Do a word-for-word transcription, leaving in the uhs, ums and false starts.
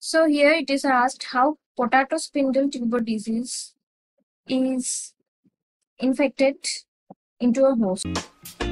So here it is asked how potato spindle tuber disease is infected into a host.